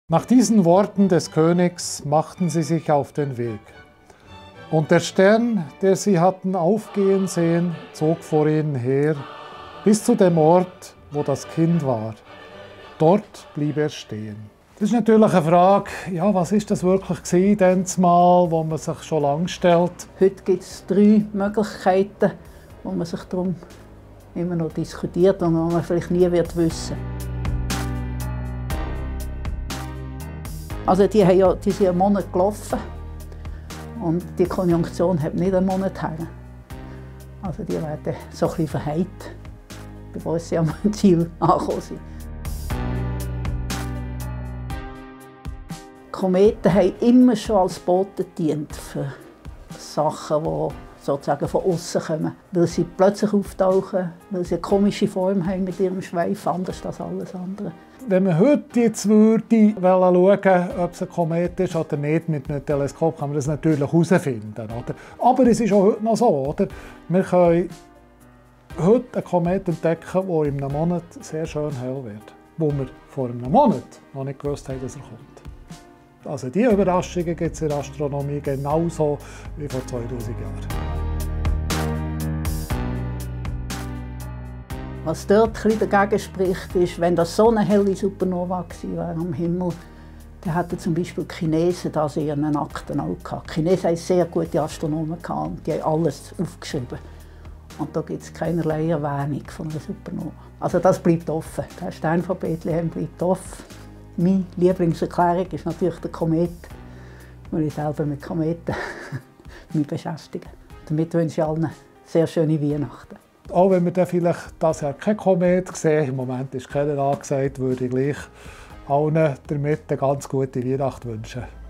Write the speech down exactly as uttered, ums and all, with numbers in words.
Nach diesen Worten des Königs machten sie sich auf den Weg. Und der Stern, der sie hatten aufgehen sehen, zog vor ihnen her, bis zu dem Ort, wo das Kind war. Dort blieb er stehen. Das ist natürlich eine Frage, ja, was ist das wirklich gewesen, denn mal, wo man sich schon lange stellt? Heute gibt es drei Möglichkeiten, wo man sich darum immer noch diskutiert und wo man vielleicht nie wird wissen. Also die, haben ja, die sind einen Monat gelaufen und die Konjunktion hat nicht einen Monat her. Also die werden so ein bisschen verheilt, bevor sie am Ziel angekommen sind. Kometen haben immer schon als Boten gedient für Sachen, die sozusagen von außen kommen. Weil sie plötzlich auftauchen, weil sie eine komische Form haben mit ihrem Schweif, anders als alles andere. Wenn man heute jetzt würde schauen, ob es ein Komet ist oder nicht, mit einem Teleskop kann man das natürlich herausfinden. Oder? Aber es ist auch heute noch so. Oder? Wir können heute einen Komet entdecken, der in einem Monat sehr schön hell wird. Wo wir vor einem Monat noch nicht gewusst haben, dass er kommt. Also diese Überraschungen gibt es in der Astronomie genauso wie vor zweitausend Jahren. Was dort ein bisschen dagegen spricht, ist, wenn das so eine helle Supernova gewesen wäre am Himmel, dann hätten zum Beispiel die Chinesen das in ihren Akten auch gehabt. Die Chinesen hatten sehr gute Astronomen gehabt und die haben alles aufgeschrieben. Und da gibt es keinerlei Erwähnung von einer Supernova. Also das bleibt offen. Der Stern von Bethlehem bleibt offen. Meine Lieblingserklärung ist natürlich der Komet, weil ich selber mit Kometen mich beschäftige. Damit wünsche ich allen sehr schöne Weihnachten. Auch wenn wir dann vielleicht dieses Jahr kein Komet sehen, im Moment ist keiner angesagt, würde ich gleich allen damit eine ganz gute Weihnacht wünschen.